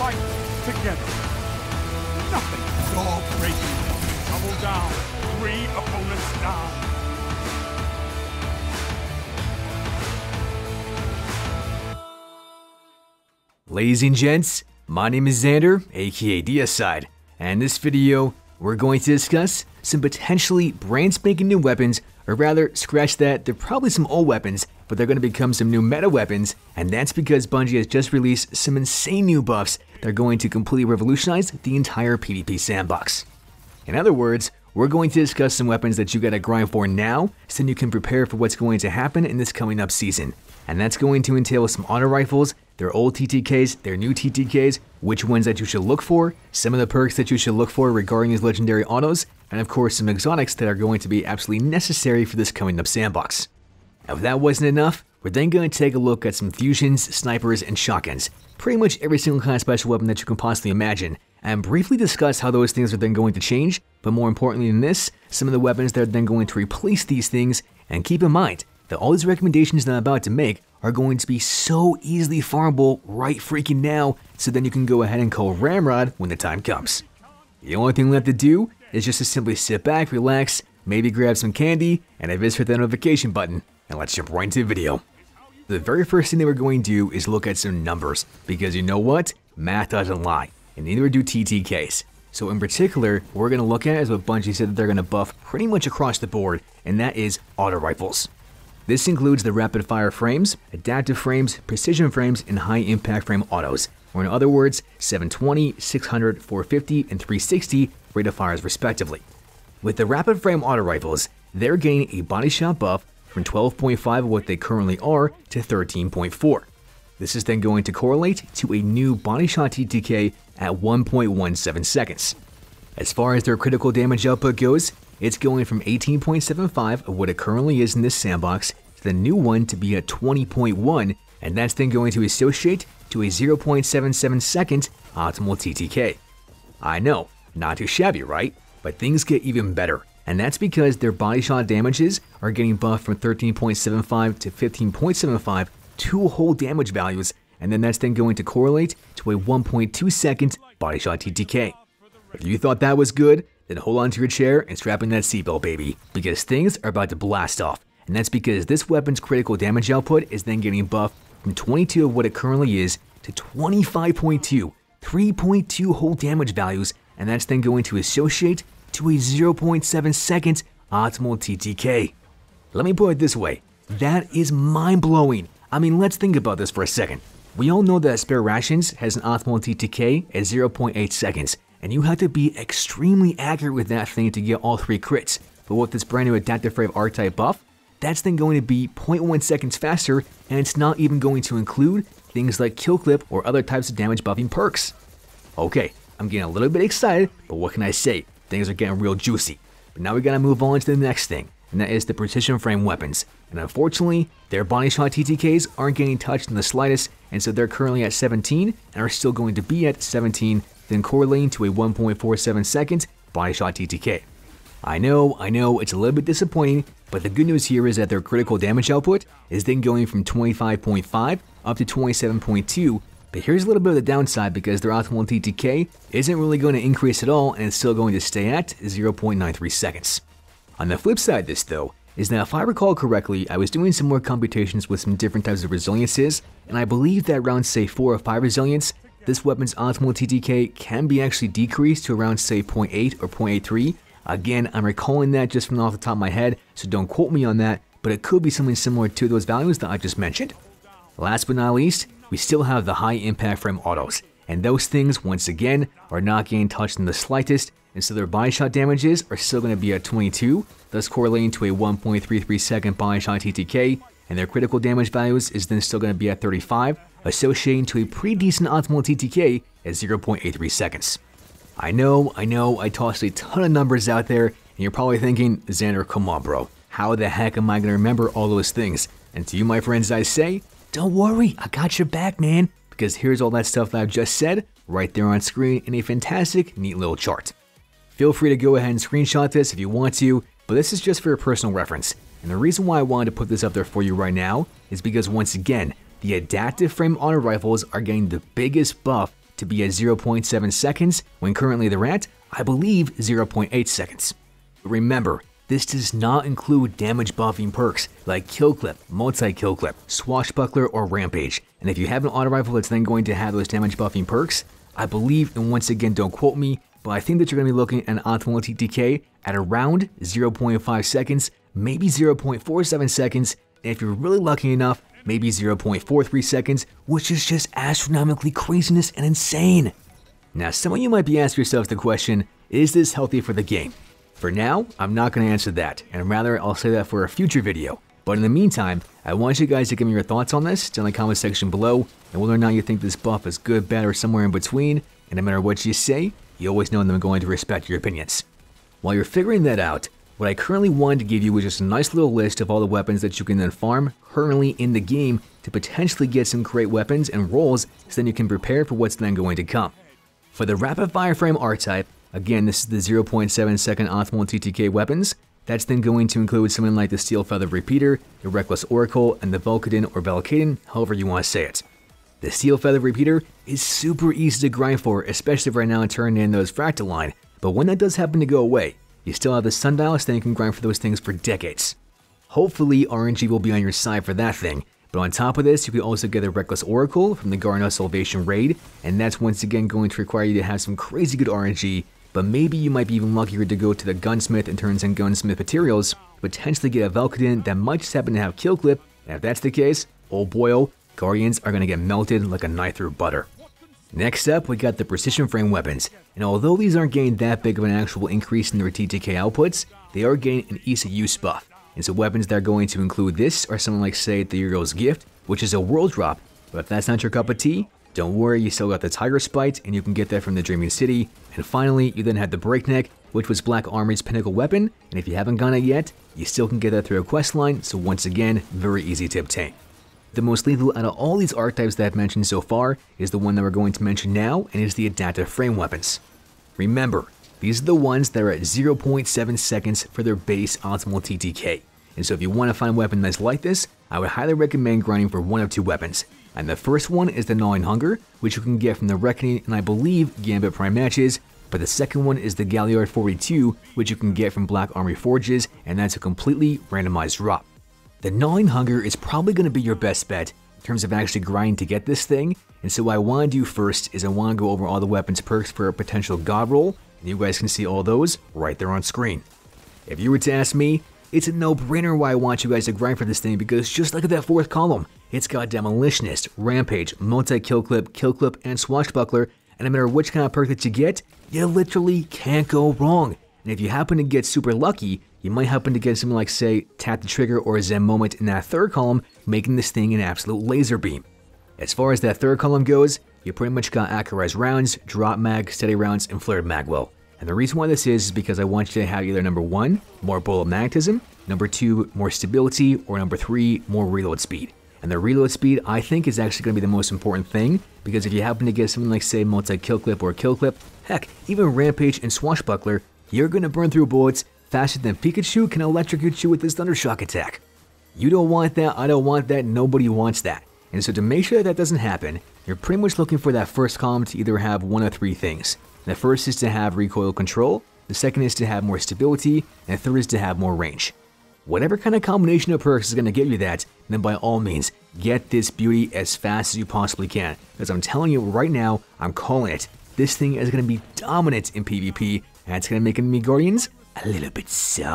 fight together. Nothing. Dog breaking. Double down. 3 opponents down. Ladies and gents, my name is Xander, aka Diaside, and in this video, we're going to discuss some potentially brand spanking new weapons, or rather, scratch that, they're probably some old weapons, but they're going to become some new meta weapons, and that's because Bungie has just released some insane new buffs that are going to completely revolutionize the entire PvP sandbox. In other words, we're going to discuss some weapons that you gotta grind for now, so then you can prepare for what's going to happen in this coming up season. And that's going to entail some auto rifles, their old TTKs, their new TTKs, which ones that you should look for, some of the perks that you should look for regarding these legendary autos, and of course some exotics that are going to be absolutely necessary for this coming up sandbox. And if that wasn't enough, we're then going to take a look at some fusions, snipers, and shotguns, pretty much every single kind of special weapon that you can possibly imagine, and briefly discuss how those things are then going to change, but more importantly than this, some of the weapons that are then going to replace these things, and keep in mind that all these recommendations that I'm about to make are going to be so easily farmable right freaking now, so then you can go ahead and call Ramrod when the time comes. The only thing left to do is just to simply sit back, relax, maybe grab some candy, and visit the notification button, and let's jump right into the video. The very first thing that we're going to do is look at some numbers, because you know what? Math doesn't lie, and neither do TTKs. So in particular, what we're going to look at is what Bungie said that they're going to buff pretty much across the board, and that is auto rifles. This includes the rapid fire frames, adaptive frames, precision frames, and high impact frame autos, or in other words, 720, 600, 450, and 360 rate of fires respectively. With the rapid frame auto rifles, they're getting a body shot buff from 12.5 of what they currently are to 13.4. This is then going to correlate to a new body shot TTK at 1.17 seconds. As far as their critical damage output goes, it's going from 18.75 of what it currently is in this sandbox to the new one to be at 20.1, and that's then going to associate to a 0.77 second optimal TTK. I know, not too shabby, right? But things get even better, and that's because their body shot damages are getting buffed from 13.75 to 15.75, two whole damage values, and then that's then going to correlate to a 1.2 second body shot TTK. If you thought that was good, then hold on to your chair and strap in that seatbelt, baby, because things are about to blast off, and that's because this weapon's critical damage output is then getting buffed from 22 of what it currently is to 25.2, 3.2 whole damage values, and that's then going to associate to a 0.7 second optimal TTK. Let me put it this way, that is mind-blowing. I mean, let's think about this for a second. We all know that Spare Rations has an optimal TTK at 0.8 seconds, and you have to be extremely accurate with that thing to get all 3 crits. But with this brand new Adaptive Frame R-Type buff, that's then going to be 0.1 seconds faster, and it's not even going to include things like Kill Clip or other types of damage buffing perks. Okay, I'm getting a little bit excited, but what can I say? Things are getting real juicy. But now we gotta move on to the next thing, and that is the precision frame weapons. And unfortunately, their body shot TTKs aren't getting touched in the slightest, and so they're currently at 17 and are still going to be at 17, then correlating to a 1.47 second body shot TTK. I know, it's a little bit disappointing, but the good news here is that their critical damage output is then going from 25.5 up to 27.2, but here's a little bit of the downside because their optimal TTK isn't really going to increase at all and it's still going to stay at 0.93 seconds. On the flip side of this though, is that if I recall correctly, I was doing some more computations with some different types of resiliences, and I believe that around say 4 or 5 resilience, this weapon's optimal TTK can be actually decreased to around say 0.8 or 0.83. Again, I'm recalling that just from off the top of my head, so don't quote me on that, but it could be something similar to those values that I just mentioned. Last but not least, we still have the high impact frame autos, and those things once again are not getting touched in the slightest, and so their body shot damages are still going to be at 22, thus correlating to a 1.33 second body shot TTK, and their critical damage values is then still going to be at 35, associating to a pretty decent optimal TTK at 0.83 seconds. I know, I tossed a ton of numbers out there, and you're probably thinking, Xander, come on bro, how the heck am I going to remember all those things? And to you my friends I say, don't worry, I got your back man, because here's all that stuff that I've just said, right there on screen in a fantastic, neat little chart. Feel free to go ahead and screenshot this if you want to, but this is just for your personal reference. And the reason why I wanted to put this up there for you right now is because once again, the adaptive frame auto rifles are getting the biggest buff to be at 0.7 seconds, when currently they're at, I believe, 0.8 seconds. But remember, this does not include damage buffing perks like Kill Clip, Multi-Kill Clip, Swashbuckler, or Rampage. And if you have an auto rifle that's then going to have those damage buffing perks, I believe, and once again don't quote me, but I think that you're going to be looking at an optimal TTK at around 0.5 seconds, maybe 0.47 seconds, and if you're really lucky enough, maybe 0.43 seconds, which is just astronomically craziness and insane. Now, some of you might be asking yourselves the question, is this healthy for the game? For now, I'm not going to answer that, and rather I'll say that for a future video. But in the meantime, I want you guys to give me your thoughts on this down in the comment section below, and whether or not you think this buff is good, bad, or somewhere in between, and no matter what you say, you always know that I'm going to respect your opinions. While you're figuring that out, what I currently wanted to give you was just a nice little list of all the weapons that you can then farm currently in the game to potentially get some great weapons and rolls so then you can prepare for what's then going to come. For the rapid fire frame R-type, again, this is the 0.7 second optimal TTK weapons. That's then going to include something like the Steel Feather Repeater, the Reckless Oracle, and the Velkadin or Velkadin, however you want to say it. The Steel Feather Repeater is super easy to grind for, especially right now turning in those Fractal line, but when that does happen to go away, you still have the Sundial, so then you can grind for those things for decades. Hopefully, RNG will be on your side for that thing, but on top of this, you can also get the Reckless Oracle from the Garnos Salvation Raid, and that's once again going to require you to have some crazy good RNG, but maybe you might be even luckier to go to the Gunsmith and turns in Gunsmith materials, potentially get a Velkadin that might just happen to have Kill Clip, and if that's the case, oh boy oh, Guardians are going to get melted like a knife through butter. Next up, we got the Precision Frame weapons, and although these aren't getting that big of an actual increase in their TTK outputs, they are getting an ease of use buff, and so weapons that are going to include this are something like, say, the Hero's Gift, which is a world drop, but if that's not your cup of tea, don't worry, you still got the Tiger Spite, and you can get that from the Dreaming City. And finally, you then have the Breakneck, which was Black Armory's pinnacle weapon, and if you haven't gotten it yet, you still can get that through a quest line, so once again, very easy to obtain. The most lethal out of all these archetypes that I've mentioned so far is the one that we're going to mention now, and is the Adaptive Frame weapons. Remember, these are the ones that are at 0.7 seconds for their base optimal TTK, and so if you want to find a weapon that's like this, I would highly recommend grinding for one of two weapons. And the first one is the Gnawing Hunger, which you can get from the Reckoning and I believe Gambit Prime matches, but the second one is the Galliard 42, which you can get from Black Armory Forges, and that's a completely randomized drop. The Gnawing Hunger is probably going to be your best bet in terms of actually grinding to get this thing, and so what I want to do first is I want to go over all the weapons perks for a potential God roll, and you guys can see all those right there on screen. If you were to ask me, it's a no-brainer why I want you guys to grind for this thing, because just like that fourth column, it's got Demolitionist, Rampage, Multi-Kill Clip, and Swashbuckler, and no matter which kind of perk that you get, you literally can't go wrong. And if you happen to get super lucky, you might happen to get something like, say, Tap the Trigger or Zen Moment in that third column, making this thing an absolute laser beam. As far as that third column goes, you pretty much got Accurized rounds, Drop Mag, Steady rounds, and Flared Magwell. And the reason why this is because I want you to have either number 1, more bullet magnetism, number 2, more stability, or number 3, more reload speed. And the reload speed, I think, is actually going to be the most important thing, because if you happen to get something like, say, Multi-Kill Clip or Kill Clip, heck, even Rampage and Swashbuckler, you're going to burn through bullets faster than Pikachu can electrocute you with this Thundershock attack. You don't want that, I don't want that, nobody wants that. And so to make sure that doesn't happen, you're pretty much looking for that first column to either have one of 3 things. The first is to have recoil control, the second is to have more stability, and the third is to have more range. Whatever kind of combination of perks is going to get you that, then by all means, get this beauty as fast as you possibly can. Because I'm telling you right now, I'm calling it. This thing is going to be dominant in PvP, and it's going to make enemy guardians a little bit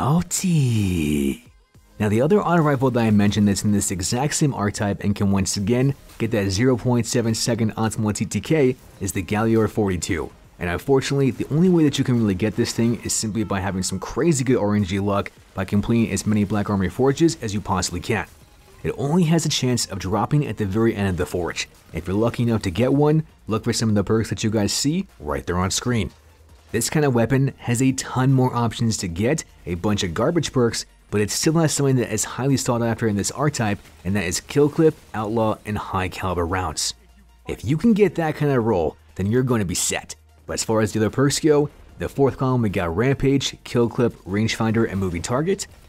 salty. Now the other auto rifle that I mentioned that's in this exact same archetype and can once again get that 0.7 second optimal TTK is the Galliard 42. And unfortunately, the only way that you can really get this thing is simply by having some crazy good RNG luck by completing as many Black Armory Forges as you possibly can. It only has a chance of dropping at the very end of the forge. If you're lucky enough to get one, look for some of the perks that you guys see right there on screen. This kind of weapon has a ton more options to get, a bunch of garbage perks, but it still has something that is highly sought after in this archetype, and that is Kill Clip, Outlaw, and High Caliber rounds. If you can get that kind of roll, then you're going to be set. But as far as the other perks go, the fourth column we got Rampage, Kill Clip, Rangefinder, and Moving Target.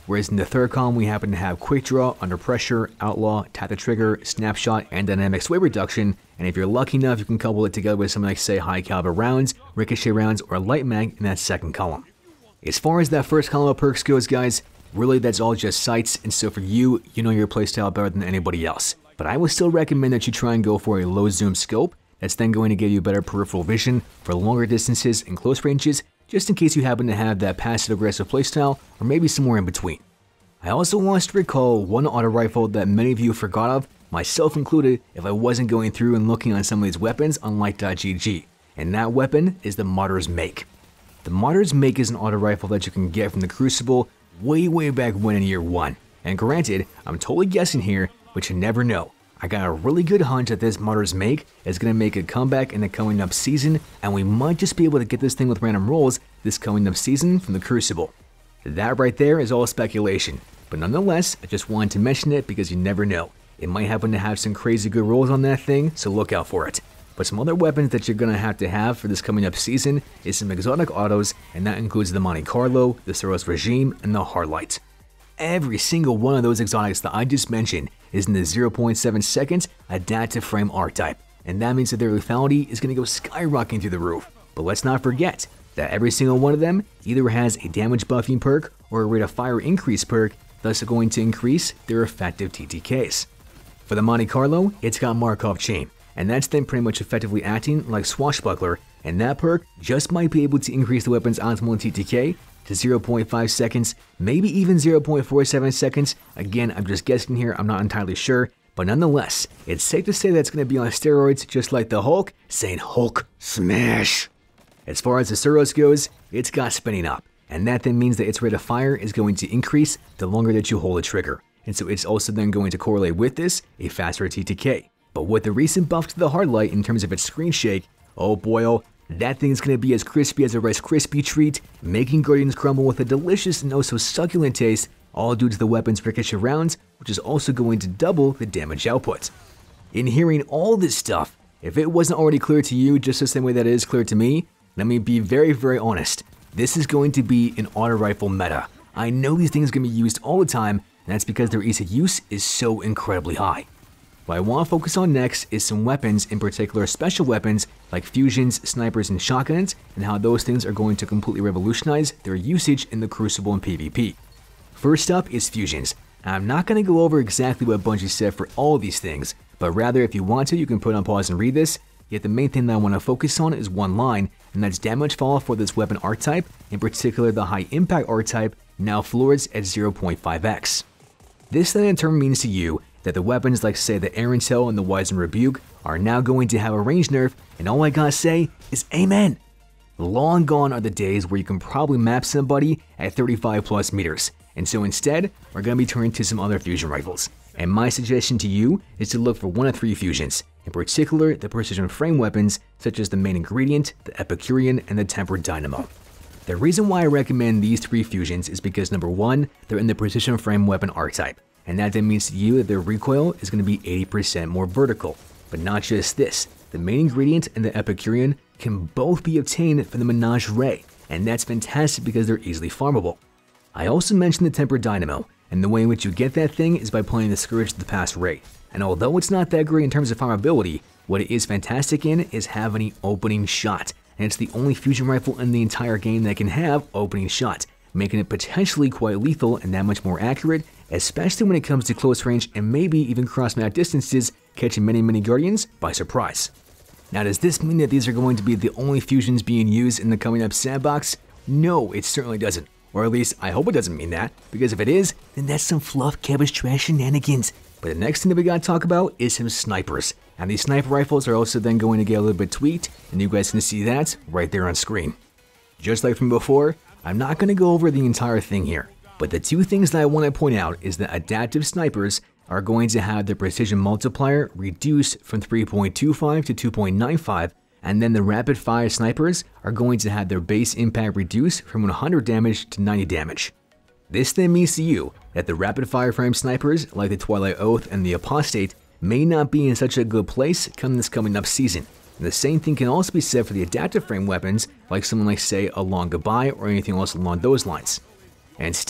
whereas in the third column we happen to have quick draw, under pressure, outlaw, tap the trigger, snapshot, and dynamic sway reduction, and if you're lucky enough you can couple it together with something like say high caliber rounds, ricochet rounds, or light mag in that second column. As far as that first column of perks goes guys, really that's all just sights, and so for you, you know your playstyle better than anybody else. But I would still recommend that you try and go for a low zoom scope that's then going to give you better peripheral vision for longer distances and close ranges, just in case you happen to have that passive aggressive playstyle or maybe somewhere in between. I also want us to recall one auto rifle that many of you forgot of, myself included, if I wasn't going through and looking on some of these weapons on light.gg, and that weapon is the Martyr's Make. The Martyr's Make is an auto rifle that you can get from the Crucible way back when in year 1, and granted, I'm totally guessing here, but you never know. I got a really good hunch that this Martyr's Make is going to make a comeback in the coming up season, and we might just be able to get this thing with random rolls this coming up season from the Crucible. That right there is all speculation, but nonetheless, I just wanted to mention it because you never know. It might happen to have some crazy good rolls on that thing, so look out for it. But some other weapons that you're going to have for this coming up season is some exotic autos, and that includes the Monte Carlo, the Soros Regime, and the Hardlight. Every single one of those exotics that I just mentioned is in the 0.7 seconds adaptive frame archetype, and that means that their lethality is going to go skyrocketing through the roof. But let's not forget that every single one of them either has a damage buffing perk or a rate of fire increase perk, thus going to increase their effective TTKs. For the Monte Carlo, it's got Markov Chain, and that's then pretty much effectively acting like Swashbuckler, and that perk just might be able to increase the weapon's optimal TTK to 0.5 seconds, maybe even 0.47 seconds. Again, I'm just guessing here, I'm not entirely sure, but nonetheless, it's safe to say that it's going to be on steroids just like the Hulk, saying Hulk smash. As far as the Soros goes, it's got spinning up, and that then means that its rate of fire is going to increase the longer that you hold the trigger, and so it's also then going to correlate with this a faster TTK. But with the recent buff to the Hardlight in terms of its screen shake, oh boy oh, that thing's going to be as crispy as a Rice Krispie treat, making Guardians crumble with a delicious and oh so succulent taste, all due to the weapon's ricochet rounds, which is also going to double the damage output. In hearing all this stuff, if it wasn't already clear to you just the same way that it is clear to me, let me be very honest, this is going to be an auto rifle meta. I know these things are going to be used all the time, and that's because their ease of use is so incredibly high. What I want to focus on next is some weapons, in particular special weapons like fusions, snipers, and shotguns, and how those things are going to completely revolutionize their usage in the Crucible and PvP. First up is fusions. I'm not going to go over exactly what Bungie said for all of these things, but rather if you want to, you can put on pause and read this, yet the main thing that I want to focus on is one line, and that's damage fall for this weapon archetype, in particular the high impact archetype, now floors at 0.5x. This then in turn means to you that the weapons like say the Aaron Tail and the Wizen Rebuke are now going to have a range nerf, and all I gotta say is amen. Long gone are the days where you can probably map somebody at 35 plus meters, and so instead we're gonna be turning to some other fusion rifles. And my suggestion to you is to look for one of 3 fusions, in particular the precision frame weapons such as the main ingredient, the Epicurean, and the tempered dynamo. The reason why I recommend these 3 fusions is because number 1, they're in the precision frame weapon archetype, and that then means to you that their recoil is going to be 80% more vertical. But not just this, the main ingredient and the Epicurean can both be obtained from the Menage Ray, and that's fantastic because they're easily farmable. I also mentioned the tempered dynamo, and the way in which you get that thing is by playing the Scourge of the Past Ray. And although it's not that great in terms of farmability, what it is fantastic in is having an opening shot, and it's the only fusion rifle in the entire game that can have opening shot, making it potentially quite lethal and that much more accurate, especially when it comes to close range and maybe even cross-map distances, catching many Guardians by surprise. Now does this mean that these are going to be the only fusions being used in the coming up sandbox? No, it certainly doesn't. Or at least, I hope it doesn't mean that, because if it is, then that's some fluff cabbage trash shenanigans. But the next thing that we gotta talk about is some snipers. And these sniper rifles are also then going to get a little bit tweaked, and you guys can see that right there on screen. Just like from before, I'm not going to go over the entire thing here, but the 2 things that I want to point out is that adaptive snipers are going to have their precision multiplier reduced from 3.25 to 2.95, and then the rapid fire snipers are going to have their base impact reduced from 100 damage to 90 damage. This then means to you that the rapid fire frame snipers like the Twilight Oath and the Apostate may not be in such a good place come this coming up season. And the same thing can also be said for the adaptive frame weapons, like someone like say a Long Goodbye or anything else along those lines. Instead,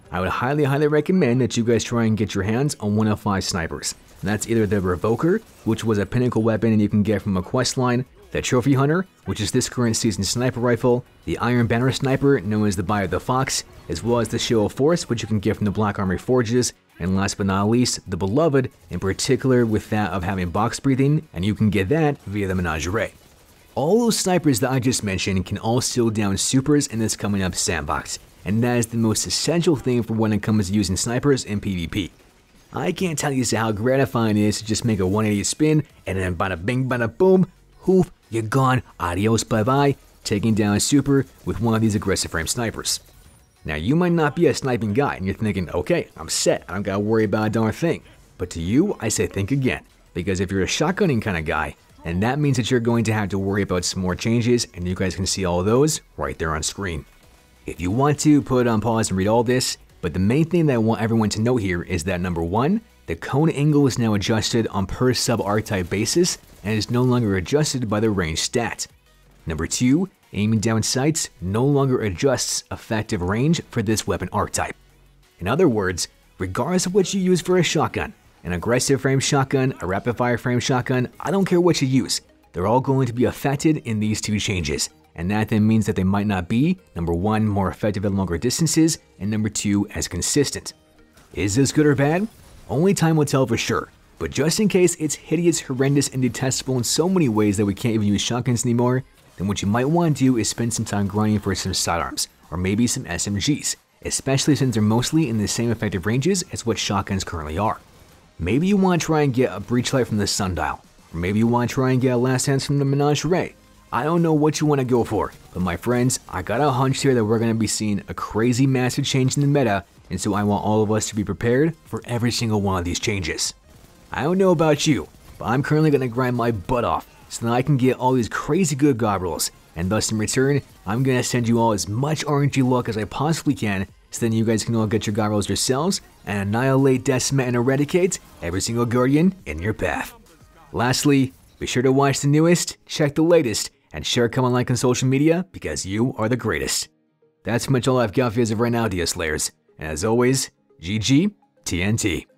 I would highly recommend that you guys try and get your hands on one of 5 snipers. And that's either the Revoker, which was a pinnacle weapon and you can get from a quest line, the Trophy Hunter, which is this current season sniper rifle, the Iron Banner Sniper, known as the Bite of the Fox, as well as the Show of Force, which you can get from the Black Armory Forges, and last but not least, the Beloved, in particular with that of having box breathing, and you can get that via the Menagerie. All those snipers that I just mentioned can all steal down supers in this coming up sandbox, and that is the most essential thing for when it comes to using snipers in PvP. I can't tell you how gratifying it is to just make a 180 spin, and then bada bing bada boom, hoof, you're gone, adios bye bye, taking down a super with one of these aggressive frame snipers. Now you might not be a sniping guy and you're thinking, okay, I'm set, I don't gotta worry about a darn thing. But to you, I say think again, because if you're a shotgunning kind of guy, and that means that you're going to have to worry about some more changes, and you guys can see all of those right there on screen. If you want to, put it on pause and read all this, but the main thing that I want everyone to know here is that number 1, the cone angle is now adjusted on per sub archetype basis and is no longer adjusted by the range stat. Number 2, aiming down sights no longer adjusts effective range for this weapon archetype. In other words, regardless of what you use for a shotgun, an aggressive frame shotgun, a rapid fire frame shotgun, I don't care what you use, they're all going to be affected in these 2 changes. And that then means that they might not be, number 1, more effective at longer distances, and number 2, as consistent. Is this good or bad? Only time will tell for sure, but just in case it's hideous, horrendous, and detestable in so many ways that we can't even use shotguns anymore, then what you might want to do is spend some time grinding for some sidearms, or maybe some SMGs, especially since they're mostly in the same effective ranges as what shotguns currently are. Maybe you want to try and get a Breachlight from the Sundial, or maybe you want to try and get a Last Chance from the Menagerie. I don't know what you want to go for, but my friends, I got a hunch here that we're going to be seeing a crazy massive change in the meta, and so I want all of us to be prepared for every single one of these changes. I don't know about you, but I'm currently going to grind my butt off so that I can get all these crazy good god rolls, and thus in return, I'm going to send you all as much RNG luck as I possibly can so then you guys can all get your god rolls yourselves and annihilate, decimate, and eradicate every single guardian in your path. Lastly, be sure to watch the newest, check the latest, and share, comment, like on social media because you are the greatest. That's pretty much all I've got for you as of right now, Diaslayers. And as always, GG TNT.